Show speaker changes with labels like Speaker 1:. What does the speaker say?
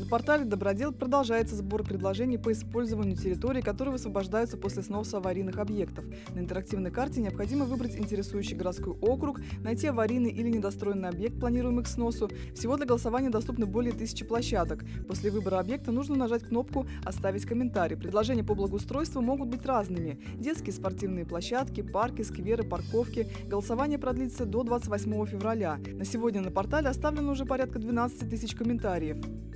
Speaker 1: На портале «Добродел» продолжается сбор предложений по использованию территорий, которые высвобождаются после сноса аварийных объектов. На интерактивной карте необходимо выбрать интересующий городской округ, найти аварийный или недостроенный объект, планируемый к сносу. Всего для голосования доступно более 1000 площадок. После выбора объекта нужно нажать кнопку «Оставить комментарий». Предложения по благоустройству могут быть разными. Детские спортивные площадки, парки, скверы, парковки. Голосование продлится до 28 февраля. На сегодня на портале оставлено уже порядка 12 000 комментариев.